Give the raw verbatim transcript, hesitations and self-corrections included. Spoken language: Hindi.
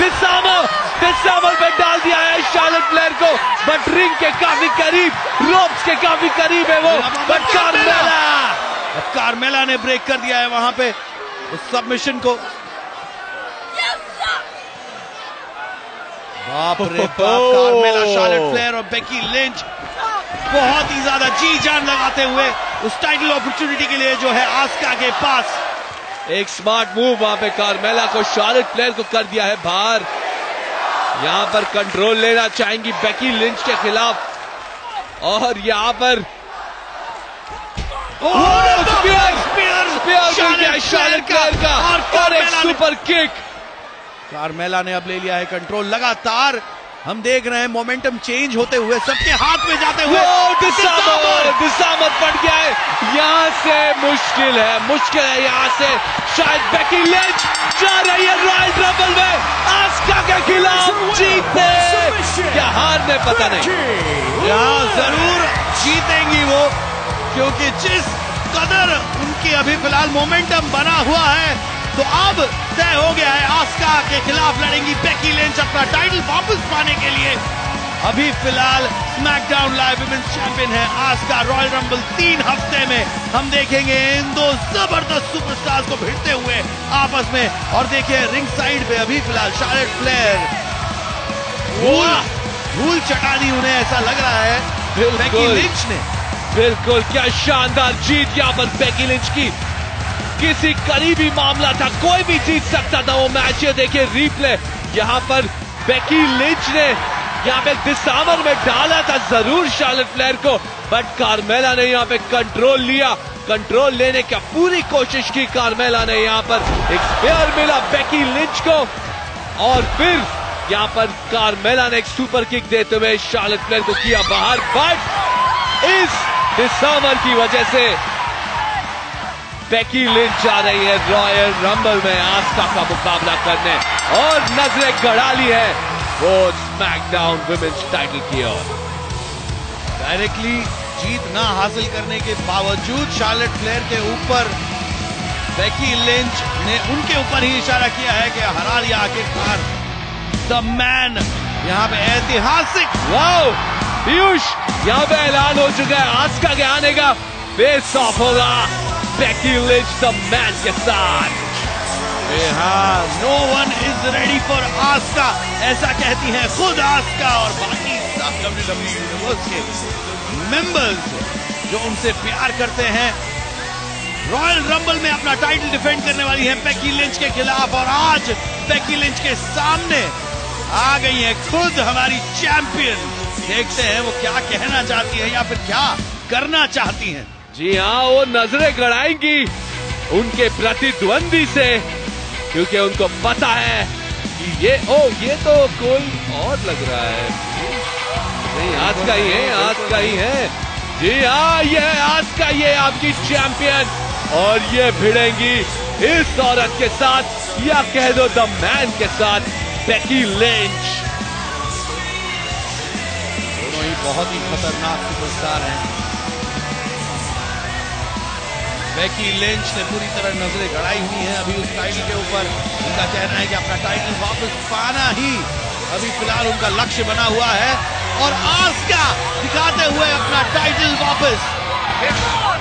डिसामर डिसामर में डाल दिया है शार्लेट फ्लेयर को, बट रिंग के काफी करीब, रोप्स के काफी करीब है वो, बट कार्मेला कार्मेला ने ब्रेक कर दिया है वहां पे उस सबमिशन को। बाप रे बाप, कार्मेला, शार्लेट फ्लेयर और बेकी लिंच बहुत ही ज्यादा जी जान लगाते हुए उस टाइटल अपॉर्चुनिटी के लिए जो है आस्का के पास। एक स्मार्ट मूव वहां पे कार्मेला को, शार्लेट फ्लेयर को कर दिया है बाहर। यहां पर कंट्रोल लेना चाहेंगी बेकी लिंच के खिलाफ, और यहां पर स्पीयर स्पीयर शार्लेट फ्लेयर का, और एक सुपर किक। कार्मेला ने अब ले लिया है कंट्रोल लगातार। हम देख रहे हैं मोमेंटम चेंज होते हुए, सबके हाथ में जाते हुए। डिसामर डिसामर पड़ गया है, यहां से मुश्किल है, मुश्किल है यहां से। शायद बेकी लिंच जा रही है रॉयल रंबल में आस्का के खिलाफ जीतने, क्या हारने पता नहीं। यहां जरूर जीतेंगी वो, क्योंकि जिस कदर उनकी अभी फिलहाल मोमेंटम बना हुआ है, तो अब तय हो गया है आस्का के खिलाफ लड़ेंगी बेकी लिंच अपना टाइटल वापस पाने के लिए। अभी फिलहाल स्मैकडाउन लाइव वुमेन्स चैंपियन है आस्का। रॉयल रंबल तीन हफ्ते में हम देखेंगे इन दो जबरदस्त सुपरस्टार्स को भिड़ते हुए आपस में। और देखिए रिंग साइड पे अभी फिलहाल शार्लेट फ्लेयर धूल धूल चटा दी उन्हें, ऐसा लग रहा है बेकी लिंच ने। बिल्कुल, क्या शानदार जीत यहां पर बेकी लिंच की। किसी करीबी मामला था, कोई भी जीत सकता था वो मैच। ये देखिए रिप्ले, यहां पर बेकी लिंच ने यहां पे डिसामर में डाला था जरूर शार्लेट फ्लेयर को, बट कार्मेला ने यहां पे कंट्रोल लिया, कंट्रोल लेने की पूरी कोशिश की कार्मेला ने। यहां पर एक स्पेयर मिला बेकी लिंच को, और फिर यहां पर कार्मेला ने एक सुपर किक देते हुए शार्लेट फ्लेयर को किया बाहर। बट इस डिसामर की वजह से बेकी लिंच आ रही है रॉयल रंबल में आस्का का मुकाबला करने, और नजरें गड़ा ली है वो स्मैकडाउन वुमेन्स टाइटल की ओर। डायरेक्टली जीत ना हासिल करने के बावजूद शार्लेट फ्लेयर के ऊपर बेकी लिंच ने उनके ऊपर ही इशारा किया है कि हरा लिया आखिरकार द मैन। यहां पे ऐतिहासिक वाओ पीयूष, यहां पे ऐलान हो चुका है आस्का के आने का। फेस ऑफ होगा बेकी लिंच द मैन के साथ। हाँ, no one is ready for Asuka, ऐसा कहती हैं खुद आस्का और बाकी सब डब्ल्यू डब्ल्यू ई यूनिवर्स के मेंबर्स जो उनसे प्यार करते हैं। रॉयल रंबल में अपना टाइटल डिफेंड करने वाली है बेकी लिंच के खिलाफ, और आज बेकी लिंच के सामने आ गई है खुद हमारी चैंपियन। देखते हैं वो क्या कहना चाहती है या फिर क्या करना चाहती हैं। जी हाँ, वो नजरें गड़ाएंगी उनके प्रतिद्वंदी से, क्योंकि उनको पता है कि ये ओ ये तो कोई और लग रहा है। नहीं, आज का ही है, आज का ही है। जी हाँ, ये है आज का, ये आपकी चैंपियन, और ये भिड़ेंगी इस औरत के साथ, या कह दो द मैन के साथ, बेकी लिंच। दोनों ही बहुत ही खतरनाक सुपरस्टार हैं। बेकी लिंच ने पूरी तरह नजरें गड़ाई हुई हैं अभी उस टाइटल के ऊपर। उनका कहना है कि अपना टाइटल वापस पाना ही अभी फिलहाल उनका लक्ष्य बना हुआ है, और आस्का दिखाते हुए अपना टाइटल वापस।